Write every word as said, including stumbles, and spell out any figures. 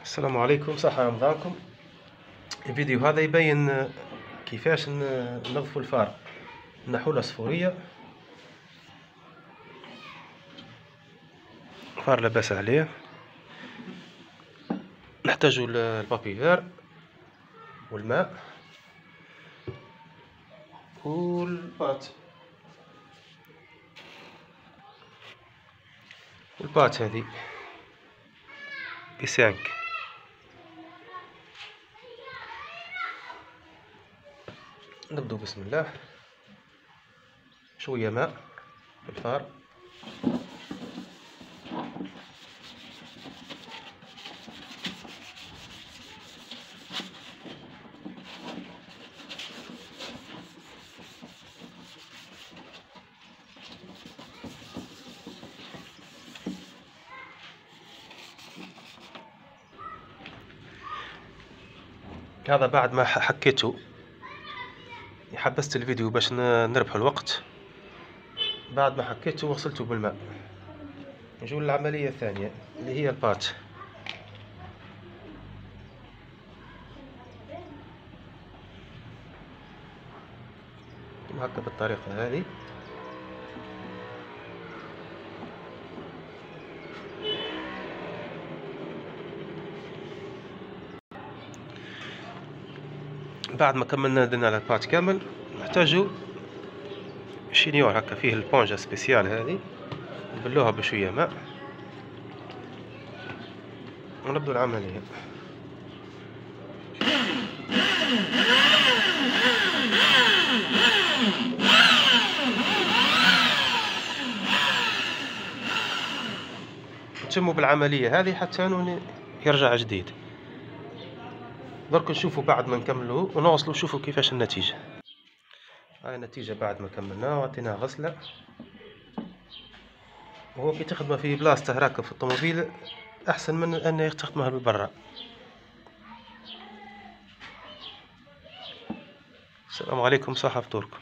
السلام عليكم، صحة رمضانكم. الفيديو هذا يبين كيفاش ننظفوا الفار النحولة الصفورية. فار لاباس عليه، نحتاجو البابيفير والماء والبات والبات هذه بسانك. نبدو بسم الله. شوية ماء في الفار، هذا بعد ما حكيته. حبست الفيديو باش نربح الوقت. بعد ما حكيته وغسلته بالماء، نجو للعملية الثانية اللي هي البات. هكا بالطريقة هذه. بعد ما كملنا درنا على البات كامل، نحتاجو شينيور هكا فيه البونجا سبيسيال هذه، نبلوها بشوية ماء ونبدو العملية. نتموا بالعملية هذه حتى يرجع جديد. درك نشوفوا بعد ما نكملوا ونغسلوا، شوفوا كيفاش النتيجة. هاي النتيجة بعد ما كملناه وعطيناه غسلة. وهو كي تخدمه في بلاصته راكب في الطوموبيل أحسن من أنه تخدمه بالبرا. السلام عليكم، صحة فطوركم.